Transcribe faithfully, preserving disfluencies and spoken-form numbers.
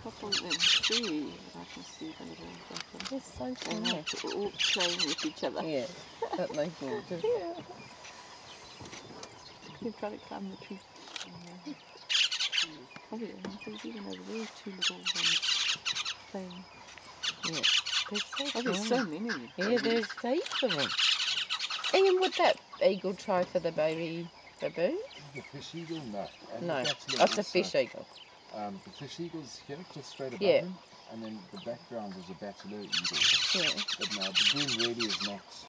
couple, um, three, I can see the little duckling. It's so They're funny. like all playing with each other. Yeah, aren't they gorgeous? Yeah. They're trying to climb the tree. Yeah. Oh yeah, and there's even over there two little ones playing. Yeah, they're so Oh, there's tiny. so many. Yeah, there's heaps of them. Ian, would that eagle try for the baby baboon? The fish eagle, no. And No, actually that's a also, fish eagle. Um, the fish eagle's here, just straight above Yeah. him, and then the background is a bachelor eagle. Yeah. But no, the baboon really is not